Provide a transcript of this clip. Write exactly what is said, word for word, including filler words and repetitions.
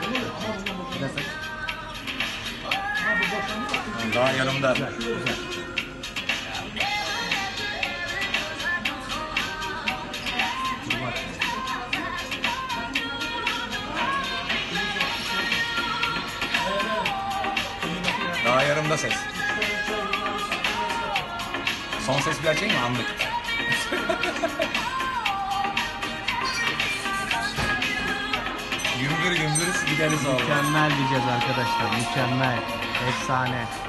Biraz aç. Daha yanımda. Güzel, güzel. Durma. Daha yarımda ses. Son ses bir açayım mı? Anlık. gümbür gümbür gideriz oğlum. Mükemmel diyeceğiz arkadaşlar. Mükemmel. Efsane.